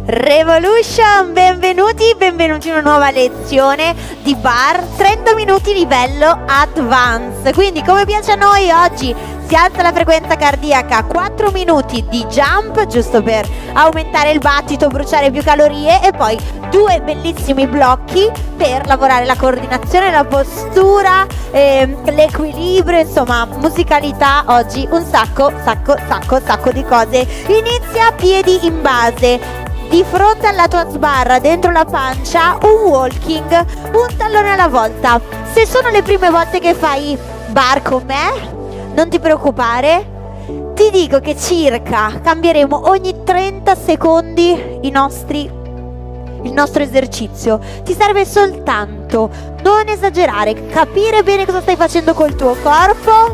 Revolution, benvenuti in una nuova lezione di bar 30 minuti livello advanced. Quindi come piace a noi oggi si alza la frequenza cardiaca, 4 minuti di jump giusto per aumentare il battito, bruciare più calorie e poi 2 bellissimi blocchi per lavorare la coordinazione, la postura, l'equilibrio, insomma musicalità oggi, un sacco di cose. Inizia piedi in base. Di fronte alla tua sbarra, dentro la pancia, un walking, un tallone alla volta. Se sono le prime volte che fai bar con me, non ti preoccupare. Ti dico che circa cambieremo ogni 30 secondi il nostro esercizio. Ti serve soltanto non esagerare, capire bene cosa stai facendo col tuo corpo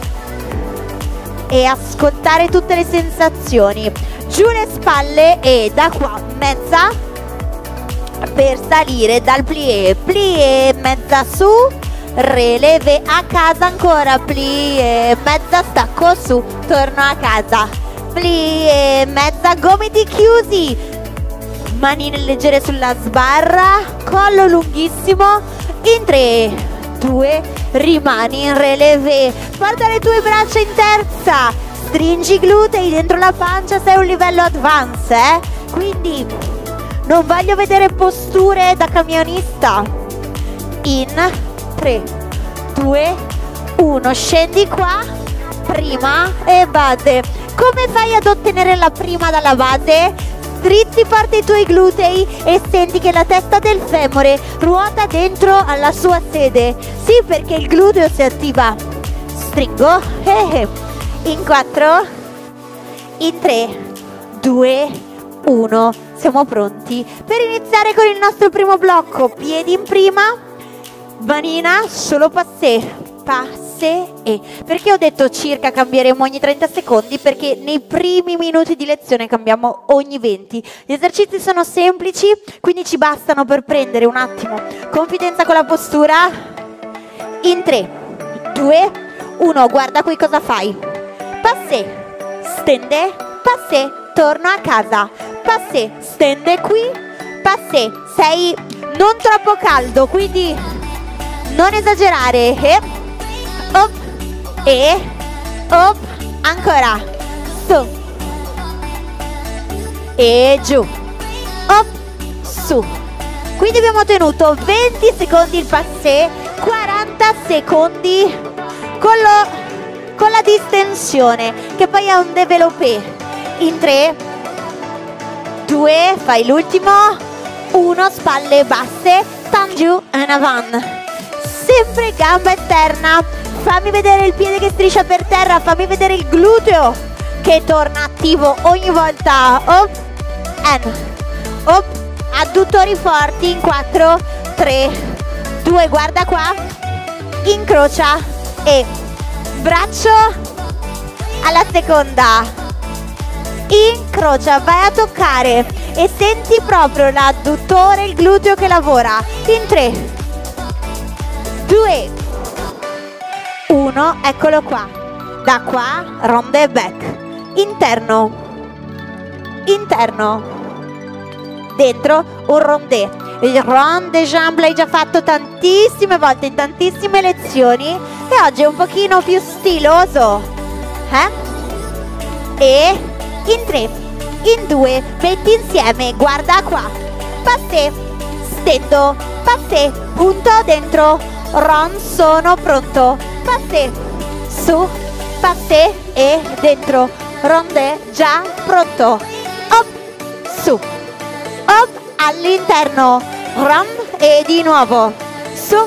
e ascoltare tutte le sensazioni. Giù le spalle e da qua mezza per salire dal plié, mezza su, releve a casa, ancora plié, mezza stacco su, torno a casa, plié, mezza, gomiti chiusi, manine leggere sulla sbarra, collo lunghissimo, in 3, 2, rimani in releve, porta le tue braccia in terza, stringi i glutei dentro la pancia, sei a un livello advanced, quindi non voglio vedere posture da camionista. In 3, 2, 1, scendi qua, prima e base. Come fai ad ottenere la prima dalla base? Strizzi forte i tuoi glutei e senti che la testa del femore ruota dentro alla sua sede. Sì, perché il gluteo si attiva. Stringo. In 4, in 3, 2, 1, siamo pronti per iniziare con il nostro primo blocco. Piedi in prima, manina, solo passé e. Perché ho detto circa cambieremo ogni 30 secondi? Perché nei primi minuti di lezione cambiamo ogni 20. Gli esercizi sono semplici, quindi ci bastano per prendere un attimo confidenza con la postura. In 3, 2, 1, guarda qui cosa fai. Passé, stende, passé, torno a casa, passé, stende qui, passé, sei non troppo caldo, quindi non esagerare, op, ancora, su, e giù, op, su, quindi abbiamo tenuto 20 secondi il passé, 40 secondi con la distensione, che poi è un développé. In 3, 2, fai l'ultimo, 1, spalle basse, tendu en avant. Sempre gamba esterna, fammi vedere il piede che striscia per terra, fammi vedere il gluteo che torna attivo ogni volta. Op, adduttori forti, in 4, 3, 2, guarda qua, incrocia e braccio alla seconda, incrocia, vai a toccare e senti proprio l'adduttore, il gluteo che lavora. In 3, 2, 1, eccolo qua, da qua, ronde back, interno, dentro un rondé. Il rond de jambe l'hai già fatto tantissime volte in tantissime lezioni e oggi è un pochino più stiloso, E in 3, in 2, metti insieme, guarda qua, passé, stendo, passé, punto dentro, rond, sono pronto, passé, su, passé e dentro, rondé, già pronto, op, su, op, all'interno, ram e di nuovo su,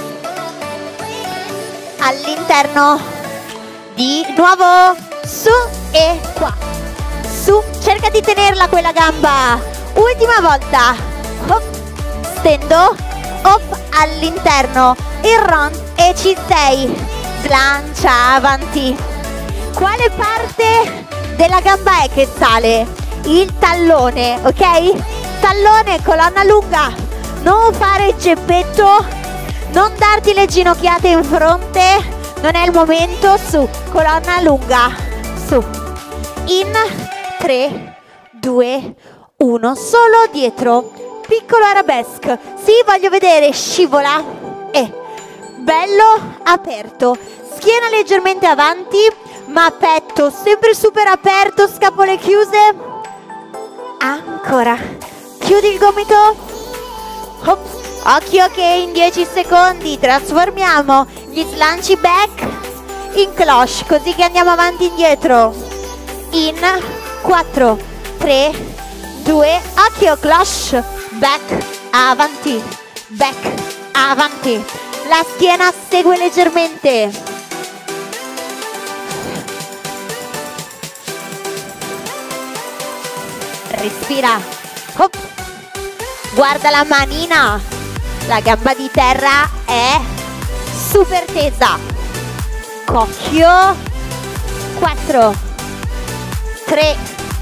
all'interno, di nuovo su e qua, su, cerca di tenerla quella gamba, ultima volta, hop, stendo, hop, all'interno, il round e ci sei, slancia avanti. Quale parte della gamba è che sale? Il tallone, ok? Tallone, colonna lunga, non fare il geppetto, non darti le ginocchiate in fronte, non è il momento, su, colonna lunga, su, in 3, 2, 1, solo dietro, piccolo arabesque. Sì, voglio vedere, scivola e bello aperto, schiena leggermente avanti, ma petto sempre super aperto, scapole chiuse. Ancora, chiudi il gomito. Hop. Occhio che in 10 secondi trasformiamo gli slanci back in cloche, così che andiamo avanti e indietro. In 4, 3, 2, occhio, cloche, back, avanti, back, avanti. La schiena segue leggermente. Respira. Hop. Guarda la manina. La gamba di terra è super tesa. Occhio. 4, 3,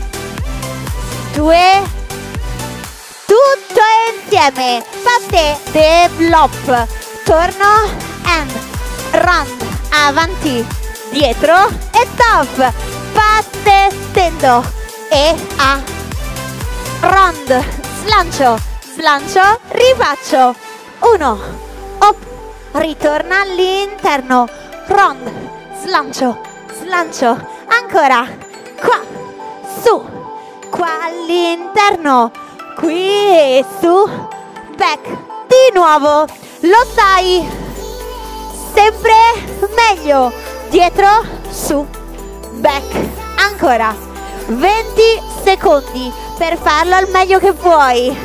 2, tutto insieme. Patte, develop, torno and round, avanti, dietro e stop. Patte, stendo e a round, slancio, slancio, rifaccio. 1, hop, ritorna all'interno, round, slancio, slancio, ancora, qua, su, qua all'interno, qui e su, back, di nuovo, lo sai, sempre meglio, dietro, su, back, ancora, 20 secondi per farlo al meglio che puoi.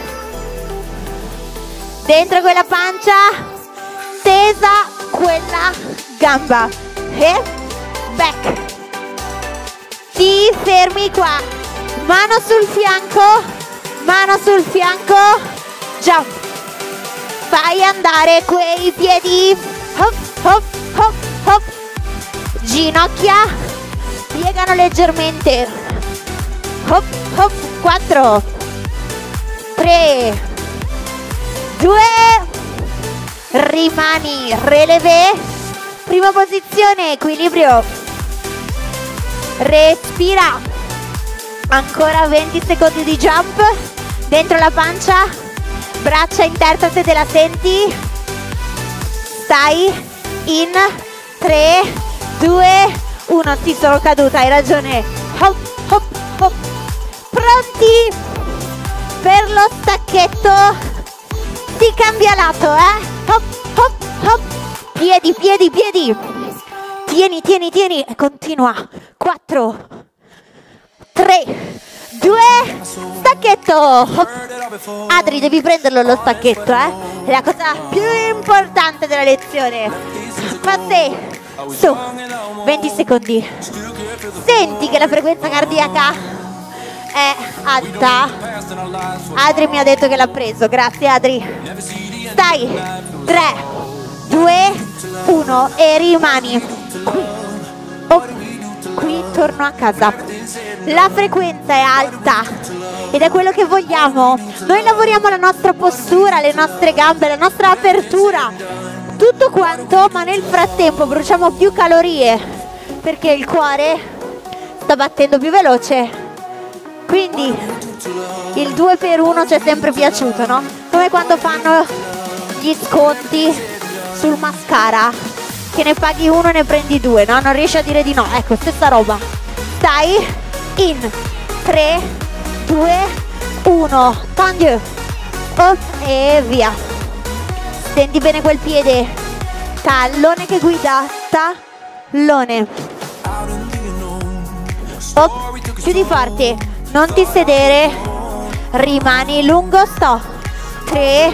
Dentro quella pancia, tesa quella gamba e back. Ti fermi qua, mano sul fianco, jump. Fai andare quei piedi, hop, hop, hop, hop. Ginocchia piegano leggermente, hop, hop. 4, 3, 2, rimani, relevé, prima posizione, equilibrio, respira, ancora 20 secondi di jump, dentro la pancia, braccia in terra se te la senti, stai in 3, 2, 1, sì sono caduta, hai ragione, hop, hop, hop, pronti per lo stacchetto. Si cambia lato, hop, hop, hop, piedi, piedi, piedi, tieni, e continua, 4, 3, 2, stacchetto, hop. Adri, devi prenderlo lo stacchetto, è la cosa più importante della lezione. Passe, su, 20 secondi, senti che la frequenza cardiaca è alta. Adri mi ha detto che l'ha preso, grazie Adri. Stai, 3, 2, 1 e rimani qui. Oh, qui torno a casa. La frequenza è alta ed è quello che vogliamo. Noi lavoriamo la nostra postura, le nostre gambe, la nostra apertura, tutto quanto, ma nel frattempo bruciamo più calorie perché il cuore sta battendo più veloce. Quindi il 2x1 ci è sempre piaciuto, no? Come quando fanno gli sconti sul mascara, che ne paghi uno e ne prendi due, no? Non riesci a dire di no. Ecco, stessa roba. Stai in 3, 2, 1. Tagli. Oh, e via. Stendi bene quel piede. Tallone che guida. Tallone. Oh, chiudi forte. Non ti sedere, rimani lungo, sto. 3,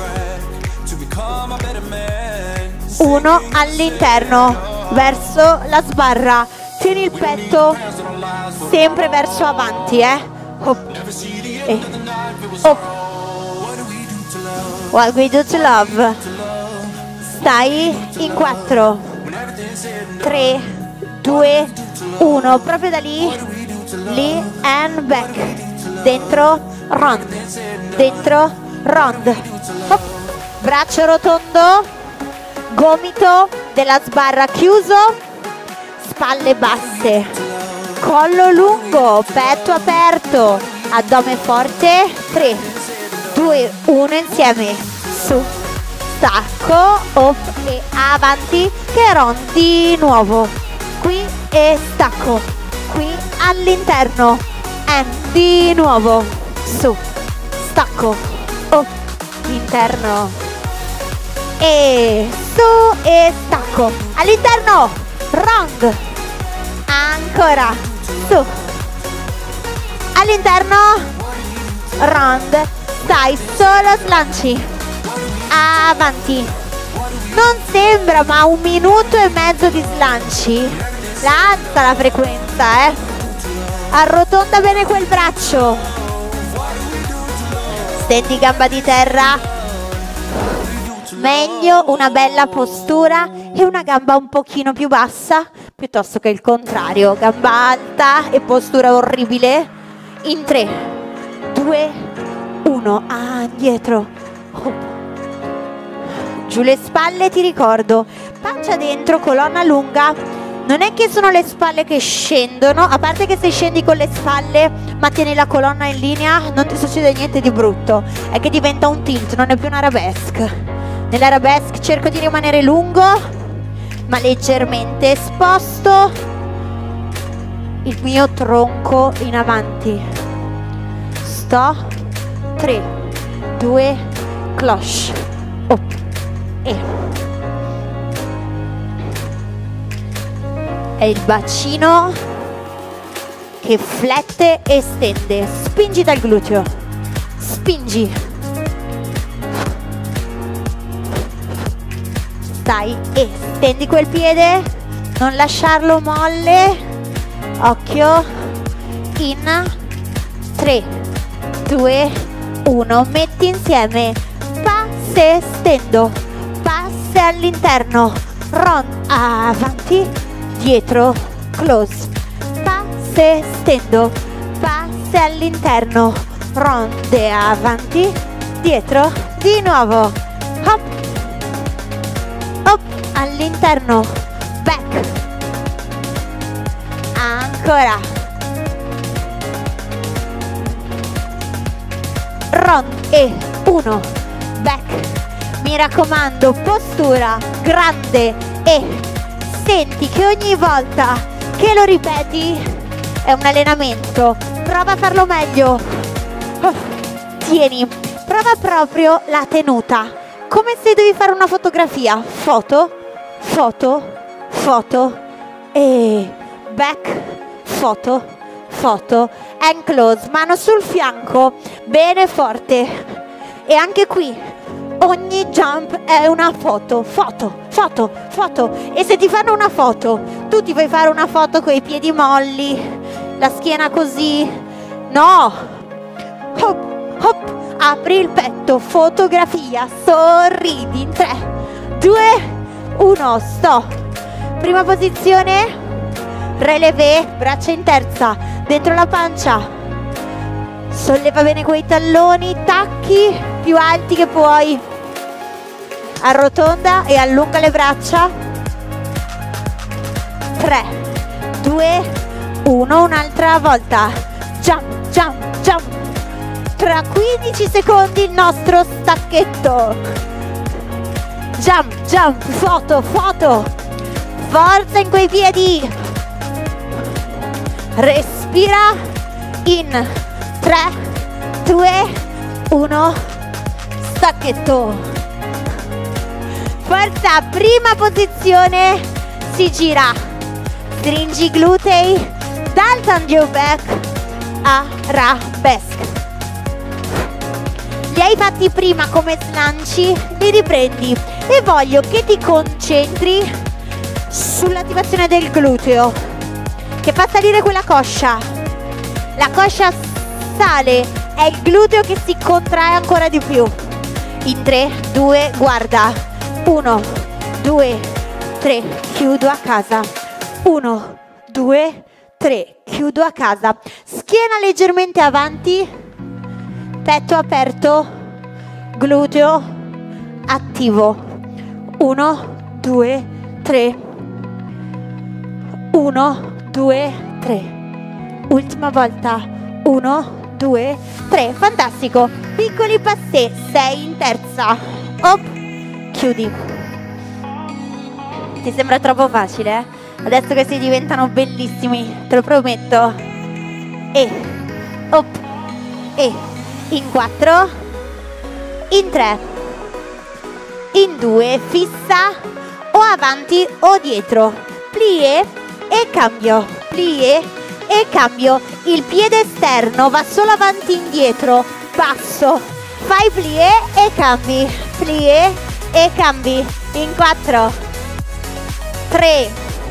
1, all'interno, verso la sbarra. Tieni il petto sempre verso avanti, Hop. Hop. What we do to love. Stai in 4, 3, 2, 1, proprio da lì. Lì and back, dentro round, dentro round, hop. Braccio rotondo, gomito della sbarra chiuso, spalle basse, collo lungo, petto aperto, addome forte, 3, 2, 1 insieme, su, stacco, up e avanti, che rond di nuovo, qui e stacco, qui all'interno, and di nuovo, su, stacco, up, interno, e su e stacco, all'interno, round, ancora, su, all'interno, round, dai, solo slanci, avanti, non sembra ma 1 minuto e mezzo di slanci, la alza la frequenza, arrotonda bene quel braccio, stendi gamba di terra, meglio una bella postura e una gamba un pochino più bassa piuttosto che il contrario, gamba alta e postura orribile, in 3, 2, 1, indietro, giù le spalle, ti ricordo, pancia dentro, colonna lunga, non è che sono le spalle che scendono, a parte che se scendi con le spalle ma tieni la colonna in linea non ti succede niente di brutto, è che diventa un tilt, non è più un arabesque. Nell'arabesque cerco di rimanere lungo ma leggermente sposto il mio tronco in avanti, sto, 3, 2, cloche, up, e è il bacino che flette e stende, spingi dal gluteo, spingi, stai e stendi quel piede, non lasciarlo molle, occhio, in 3, 2, 1, metti insieme, passe e stendo, passe all'interno, round, avanti, dietro, close, passe e stendo, passe all'interno, round e avanti, dietro, di nuovo, hop, hop, all'interno, back, ancora, round e 1, back, mi raccomando, postura grande e senti che ogni volta che lo ripeti è un allenamento, prova a farlo meglio, tieni, prova proprio la tenuta, come se devi fare una fotografia, foto, foto, foto e back, foto, foto, and close, mano sul fianco, bene forte, e anche qui ogni jump è una foto, foto, foto, foto, e se ti fanno una foto, tu ti vuoi fare una foto con i piedi molli, la schiena così, no, hop, hop, apri il petto, fotografia, sorridi, in 3, 2, 1, sto, prima posizione, relevé, braccia in terza, dentro la pancia, solleva bene quei talloni, tacchi più alti che puoi, arrotonda e allunga le braccia, 3, 2, 1, un'altra volta, jump, jump, jump, tra 15 secondi il nostro stacchetto, jump, jump, foto, foto, forza in quei piedi, respira, in 3, 2, 1, stacchetto, forza, prima posizione, si gira, stringi i glutei, Dalton your back, arabesque, li hai fatti prima come slanci, li riprendi e voglio che ti concentri sull'attivazione del gluteo che fa salire quella coscia, la coscia sale, è il gluteo che si contrae ancora di più, in 3, 2, guarda, 1, 2, 3, chiudo a casa, 1, 2, 3, chiudo a casa, schiena leggermente avanti, petto aperto, gluteo attivo, 1, 2, 3, 1, 2, 3, ultima volta, 1, 2, 2, 3, fantastico. Piccoli passé, 6 in terza. Hop, chiudi. Ti sembra troppo facile, eh? Adesso questi diventano bellissimi, te lo prometto. E, hop, e, in 4, in 3, in 2, fissa o avanti o dietro. Plie e cambio, plie e cambio. Il piede esterno va solo avanti e indietro, passo, fai plie e cambi, plie e cambi. In 4, 3,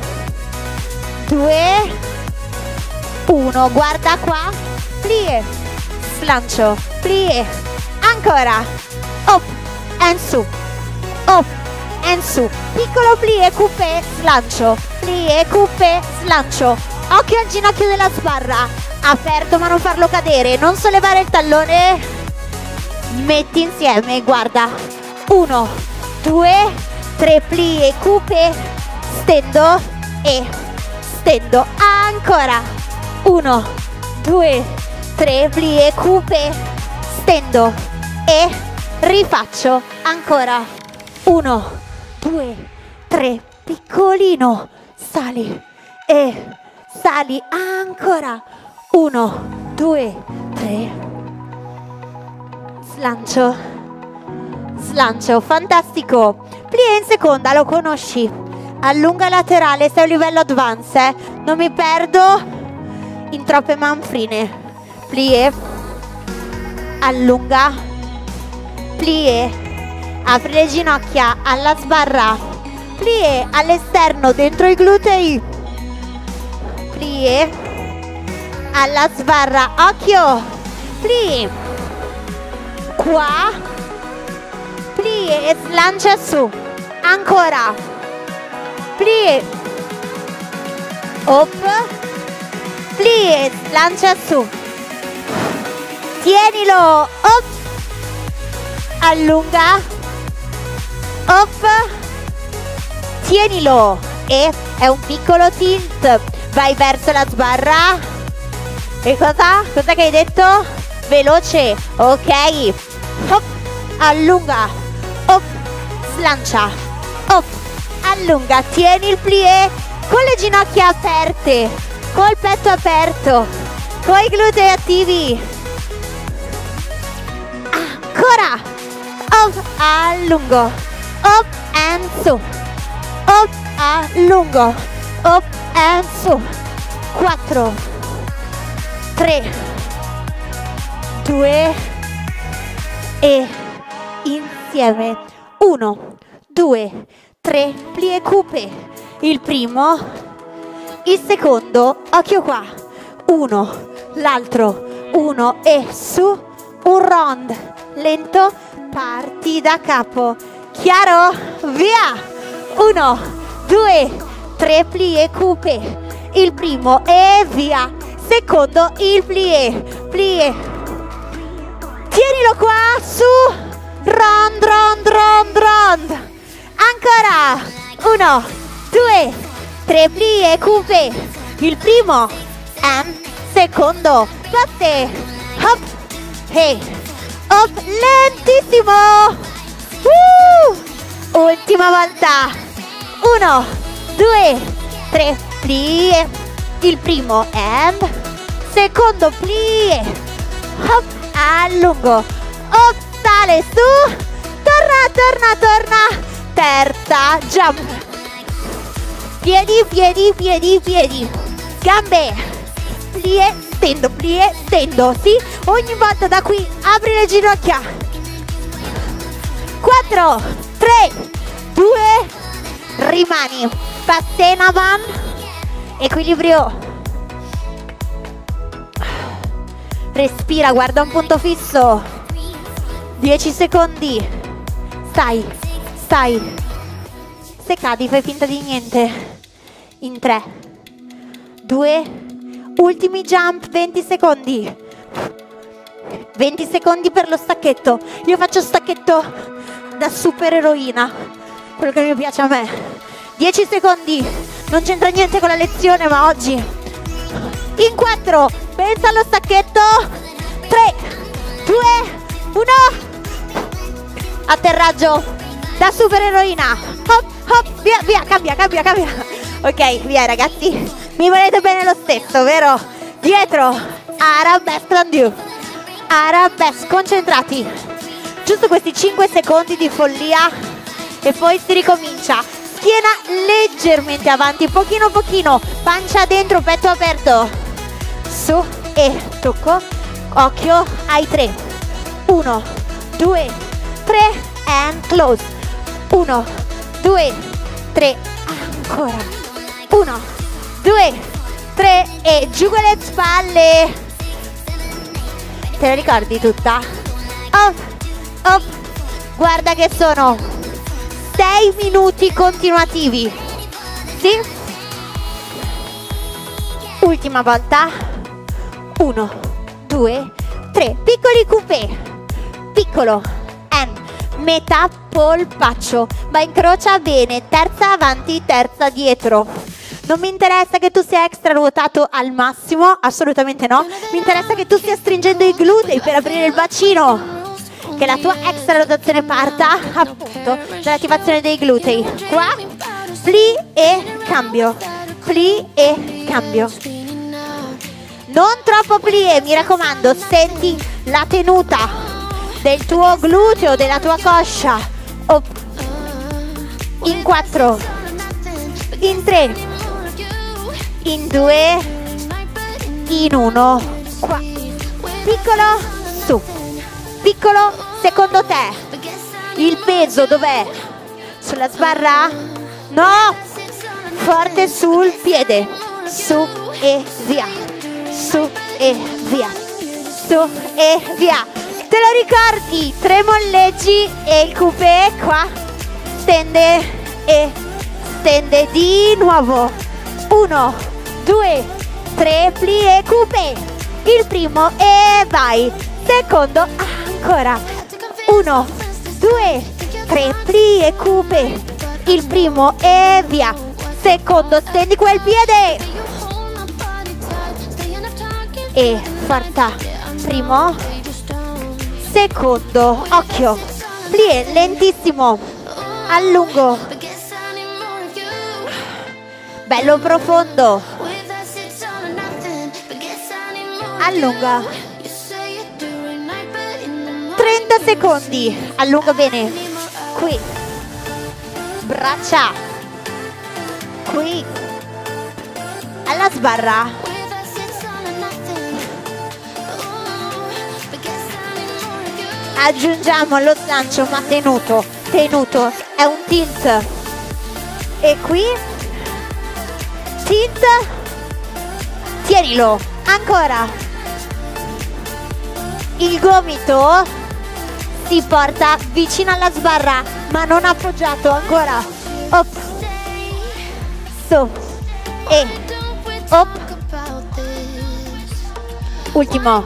2, 1, guarda qua, plie, slancio, plie, ancora, up and su, up and su, piccolo plie, coupé, slancio, plie, coupé, slancio. Occhio al ginocchio della sbarra, aperto ma non farlo cadere, non sollevare il tallone, metti insieme, guarda, 1, 2, 3, plie, coupé, stendo e stendo, ancora, 1, 2, 3, plie, coupé, stendo e rifaccio, ancora, 1, 2, 3, piccolino, sali e sali, ancora, 1, 2, 3, slancio, slancio, fantastico. Plie in seconda, lo conosci, allunga laterale, sei a un livello advanced, non mi perdo in troppe manfrine. Plie, allunga, plie, apri le ginocchia alla sbarra, plie all'esterno dentro i glutei, plie alla sbarra, occhio, plie qua, plie e slancia su, ancora, plie, hop, plie, slancia su, tienilo, hop, allunga, hop, tienilo e è un piccolo tilt, vai verso la sbarra e cosa? Cosa che hai detto? Veloce, ok, hop, allunga, hop, slancia, hop, allunga, tieni il plié con le ginocchia aperte, col petto aperto, con i glutei attivi, ancora, hop, allungo, hop and su, hop, allungo, hop and su, 4, 3, 2 e insieme, 1, 2, 3, plie coupé, il primo, il secondo, occhio qua, 1, l'altro, 1 e su, un round, lento, parti da capo, chiaro? Via! 1, 2, 3, plie coupé, il primo e via, secondo il plie, plie, tienilo qua, su, round, round, round, round, ancora, 1, 2, 3, plie coupé, il primo, and secondo, batte, hop, hey, hop, lentissimo, ultima volta, 1, 2, 3, plie, il primo, and secondo plie, hop, allungo, hop, sale su, torna, torna, torna, terza, jump, piedi, piedi, piedi, piedi, gambe, plie, stendo, sì, ogni volta da qui, apri le ginocchia, 4, 3, 2, rimani, passé in avanti, equilibrio, respira, guarda un punto fisso, 10 secondi, stai, se cadi fai finta di niente, in 3, 2, ultimi jump, 20 secondi, 20 secondi per lo stacchetto, io faccio stacchetto da super eroina, quello che mi piace a me, 10 secondi, non c'entra niente con la lezione ma oggi, in 4, pensa allo stacchetto, 3, 3, 2, 1. Atterraggio da supereroina. Hop, hop, via, via, cambia. Ok, via ragazzi. Mi volete bene lo stesso, vero? Dietro. Arabesque on you. Arabesque, concentrati. Giusto questi 5 secondi di follia e poi si ricomincia. Schiena leggermente avanti, pochino. Pancia dentro, petto aperto. Su e tocco. Occhio ai 3. 1, 2, 3 and close. 1, 2, 3. Ancora. 1, 2, 3 e giù con le spalle. Te la ricordi tutta? Up. Guarda che sono 6 minuti continuativi. Sì? Ultima volta. 1, 2, 3. Piccoli coupé. Piccolo. And metà polpaccio. Ma incrocia bene. Terza avanti, terza dietro. Non mi interessa che tu sia extra ruotato al massimo, assolutamente no. Mi interessa che tu stia stringendo i glutei per aprire il bacino. Che la tua extra rotazione parta appunto dall'attivazione dei glutei. Qua, pli e cambio. Pli e cambio. Non troppo plie, mi raccomando, senti la tenuta del tuo gluteo, della tua coscia. In 4, in 3, in 2, in 1. Qua. Piccolo, su. Piccolo, secondo te il peso dov'è? Sulla sbarra? No! Forte sul piede. Su e via. Su e via. Su e via. Te lo ricordi? 3 molleggi e il coupé qua. Stende e stende di nuovo. 1, 2, 3 plie coupé. Il primo e vai. Secondo, ancora. 1, 2, 3 plie coupé. Il primo e via. Secondo, stendi quel piede. E forza. Primo. Secondo, occhio. Plie lentissimo. Allungo. Bello profondo. Allunga. 30 secondi. Allunga bene. Qui. Braccia. Qui. Alla sbarra. Aggiungiamo lo slancio ma tenuto. Tenuto. È un tilt. E qui. Tilt. Tienilo. Ancora. Il gomito si porta vicino alla sbarra ma non appoggiato. Ancora. Op. Su. E. Op. Ultimo.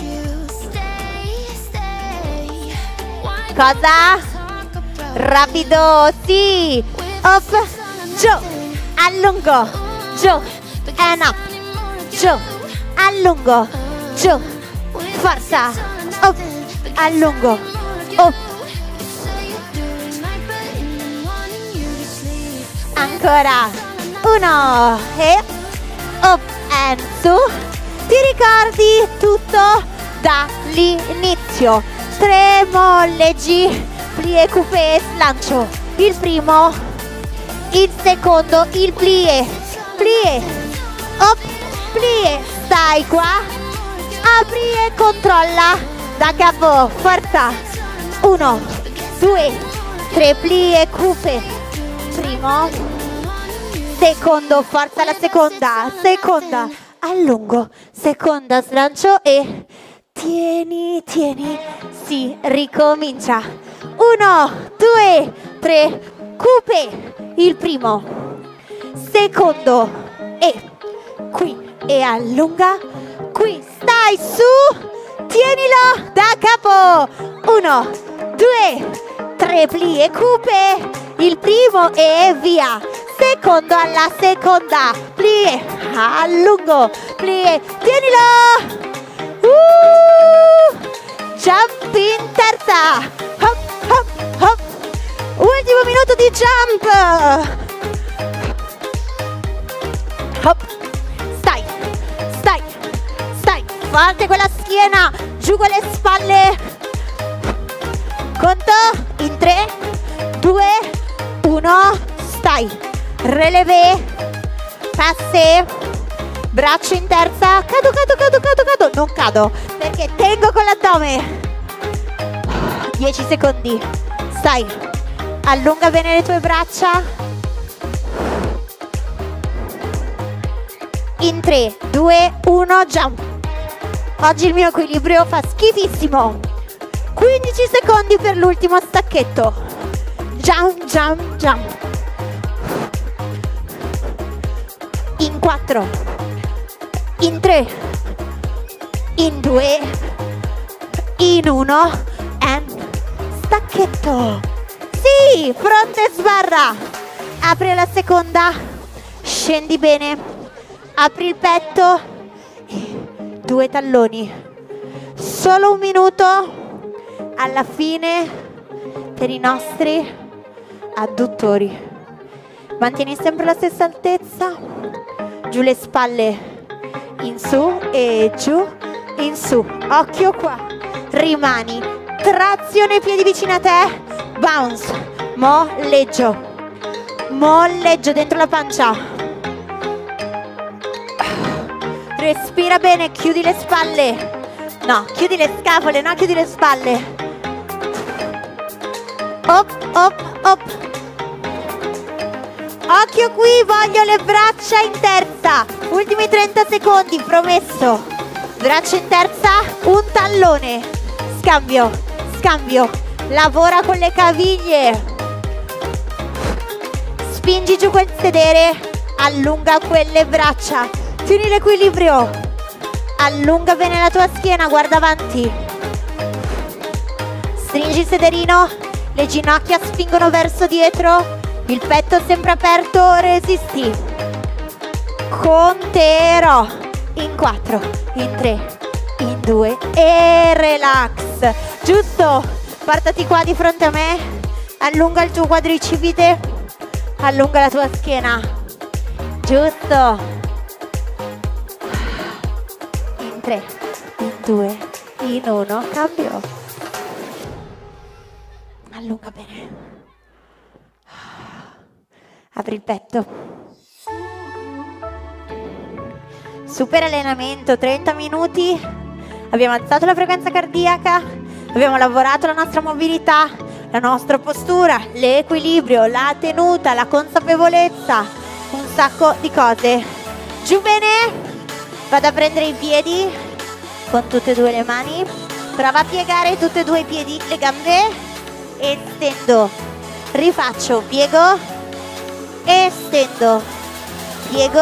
Cosa? Rapido. Sì. Op. Giù. Allungo. Giù. And up. Giù. Allungo. Giù. Forza. Up. Allungo. Up. Ancora. 1 e up and su. Ti ricordi tutto dall'inizio. 3 molleggi, plie coupé, slancio. Il primo, il secondo, il plie. Plie. Up. Plie. Stai qua. Apri e controlla da capo. Forza. 1, 2, 3 plie coupé. Primo. Secondo. Forza la seconda. Seconda. Allungo. Seconda slancio e tieni. Si ricomincia. 1, 2, 3 coupé. Il primo. Secondo. E qui. E allunga. Qui stai su, tienilo da capo. 1, 2, 3 plie coupé. Il primo e via. Secondo alla seconda. Plie, allungo, plie, tienilo. jump in terza, hop, hop, hop, ultimo minuto di jump, hop, stai, stai, stai, forte con la schiena, giù con le spalle, conto, in 3, 2, 1, stai, relevé, passe, braccio in terza, cado, non cado, perché tengo con l'addome, 10 secondi, stai, allunga bene le tue braccia, in 3, 2, 1, jump, oggi il mio equilibrio fa schifissimo, 15 secondi per l'ultimo stacchetto, jump, jump, jump, in 4, in 3, in 2, in 1, and stacchetto. Sì, fronte sbarra. Apri la seconda, scendi bene, apri il petto, 2 talloni. Solo un minuto alla fine per i nostri adduttori. Mantieni sempre la stessa altezza, giù le spalle, in su e giù, in su, occhio qua, rimani, trazione piedi vicino a te, bounce, molleggio dentro la pancia, respira bene, chiudi le spalle, no, chiudi le scapole, no, chiudi le spalle, op, op, op, occhio qui, voglio le braccia in terza, ultimi 30 secondi, promesso, braccia in terza, un tallone, scambio, scambio, lavora con le caviglie, spingi giù quel sedere, allunga quelle braccia, tieni l'equilibrio, allunga bene la tua schiena, guarda avanti, stringi il sederino, le ginocchia spingono verso dietro, il petto sempre aperto, resisti, conterò, in 4, in 3, in 2 e relax, giusto, portati qua di fronte a me, allunga il tuo quadricipite, allunga la tua schiena, giusto, in 3, in 2, in 1, cambio, allunga bene. Apri il petto. Super allenamento, 30 minuti. Abbiamo alzato la frequenza cardiaca, abbiamo lavorato la nostra mobilità, la nostra postura, l'equilibrio, la tenuta, la consapevolezza, un sacco di cose. Giù bene, vado a prendere i piedi con tutte e due le mani, prova a piegare tutti e due i piedi, le gambe, e stendo, rifaccio, piego, e stendo, piego,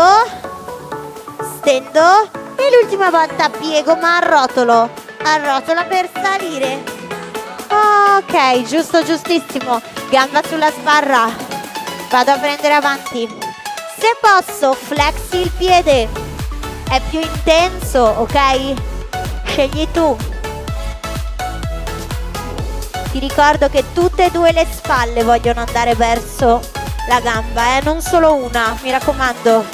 stendo e l'ultima volta piego ma arrotolo per salire. Ok, giusto, giustissimo, gamba sulla sbarra, vado a prendere avanti, se posso flexi il piede, è più intenso, ok? Scegli tu. Ti ricordo che tutte e due le spalle vogliono andare verso la gamba, non solo una, mi raccomando.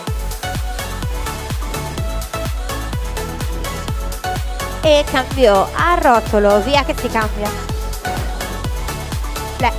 E cambio, arrotolo, via che si cambia. Flex.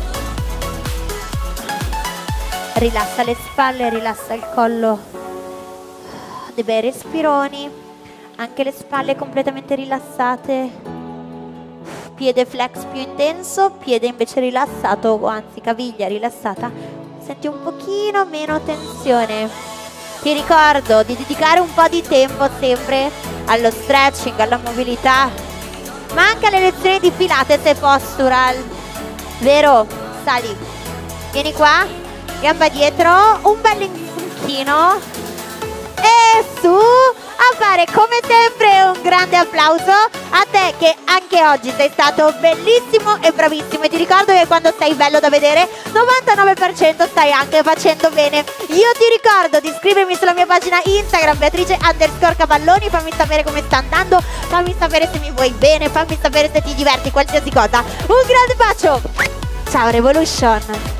Rilassa le spalle, rilassa il collo. Dei bei respironi, anche le spalle completamente rilassate. Piede flex più intenso, piede invece rilassato, o anzi caviglia rilassata, senti un pochino meno tensione. Ti ricordo di dedicare un po' di tempo sempre allo stretching, alla mobilità, ma anche alle lezioni di Pilates e postural, vero? Sali, vieni qua, gamba dietro, un bel inchino e su, a fare come sempre un grande applauso a te che anche oggi sei stato bellissimo e bravissimo, e ti ricordo che quando sei bello da vedere 99% stai anche facendo bene. Io ti ricordo di iscrivermi sulla mia pagina Instagram Beatrice_Cavalloni, fammi sapere come sta andando, fammi sapere se mi vuoi bene, fammi sapere se ti diverti, qualsiasi cosa. Un grande bacio, ciao Revolution.